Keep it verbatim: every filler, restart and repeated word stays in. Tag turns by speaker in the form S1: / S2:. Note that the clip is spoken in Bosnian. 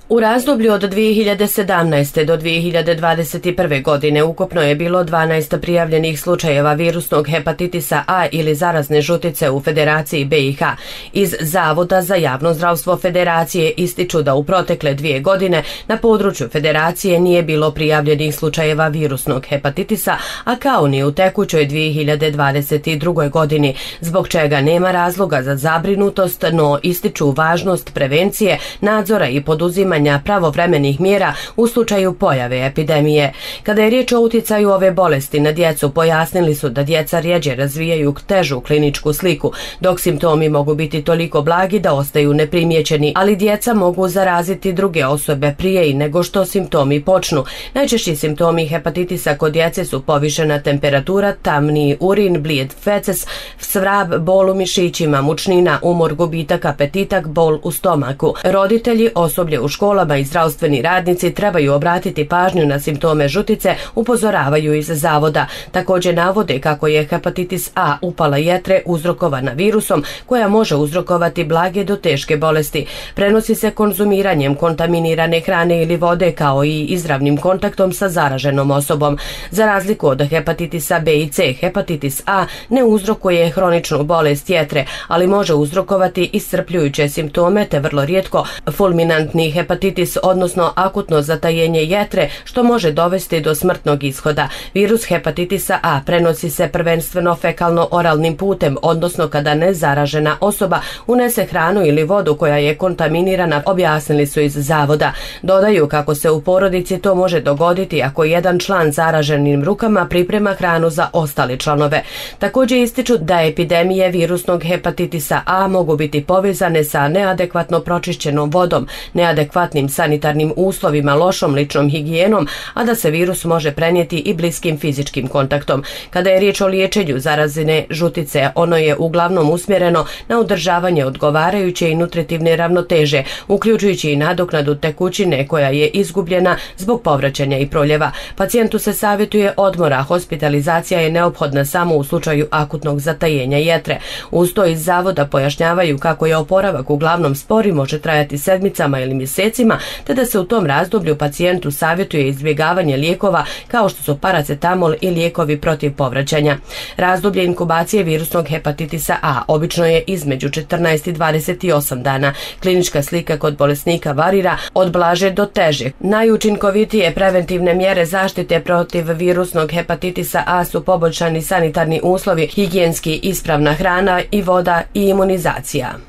S1: U razdoblju od dvije hiljade sedamnaeste. do dvije hiljade dvadeset prve. godine ukupno je bilo dvanaest prijavljenih slučajeva virusnog hepatitisa A ili zarazne žutice u Federaciji B i H. Iz Zavoda za javno zdravstvo Federacije ističu da u protekle dvije godine na području Federacije nije bilo prijavljenih slučajeva virusnog hepatitisa, a kao ni u tekućoj dvije hiljade dvadeset drugoj. godini, zbog čega nema razloga za zabrinutost, no ističu važnost prevencije, nadzora i poduzimanja pravovremenih mjera u slučaju pojave epidemije. Kada je riječ o uticaju ove bolesti na djecu, pojasnili su da djeca rjeđe razvijaju težu kliničku sliku, dok simptomi mogu biti toliko blagi da ostaju neprimjećeni, ali djeca mogu zaraziti druge osobe prije i nego što simptomi počnu. Najčešći simptomi hepatitisa kod djece su povišena temperatura, tamniji urin, blijed feces, svrab, bol u mišićima, mučnina, umor, gubitak apetita, bol u stomaku. Roditelji, osoblje u školama i zdravstveni radnici trebaju obratiti pažnju na simptome žutice, upozoravaju iz Zavoda. Također navode kako je hepatitis A upala jetre uzrokovana virusom koja može uzrokovati blage do teške bolesti. Prenosi se konzumiranjem kontaminirane hrane ili vode kao i izravnim kontaktom sa zaraženom osobom. Za razliku od hepatitisa B i C, hepatitis A ne uzrokuje hroničnu bolest jetre, ali može uzrokovati iscrpljujuće simptome te vrlo rijetko fulminantni hepatitis, odnosno akutno zatajenje jetre, što može dovesti do smrtnog ishoda. Virus hepatitisa A prenosi se prvenstveno fekalno-oralnim putem, odnosno kada nezaražena osoba unese hranu ili vodu koja je kontaminirana, objasnili su iz Zavoda. Dodaju kako se u porodici to može dogoditi ako jedan član zaraženim rukama priprema hranu za ostale članove. Također ističu da epidemije virusnog hepatitisa A mogu biti povezane sa neadekvatno pročišćenom vodom, neadekvatnim sanitarnim uslovima, lošom ličnom higijenom, a da se virus može prenijeti i bliskim fizičkim kontaktom. Kada je riječ o liječenju zarazne žutice, ono je uglavnom usmjereno na održavanje odgovarajuće i nutritivne ravnoteže, uključujući i nadoknadu tekućine koja je izgubljena zbog povraćanja i proljeva. Pacijentu se savjetuje odmor, a hospitalizacija je neophodna samo u slučaju akutnog zatajenja jetre. Uz to iz Zavoda pojašnjavaju kako je oporavak uglavnom spor i može trajati sedmicama ili mjesecima, te da se u tom razdoblju pacijentu savjetuje izbjegavanje lijekova kao što su paracetamol i lijekovi protiv povraćanja. Razdoblje inkubacije virusnog hepatitisa A obično je između četrnaest i dvadeset osam dana. Klinička slika kod bolesnika varira od blaže do teže. Najučinkovitije preventivne mjere zaštite protiv virusnog hepatitisa A su poboljšani sanitarni uslovi, higijenski ispravna hrana i voda i imunizacija.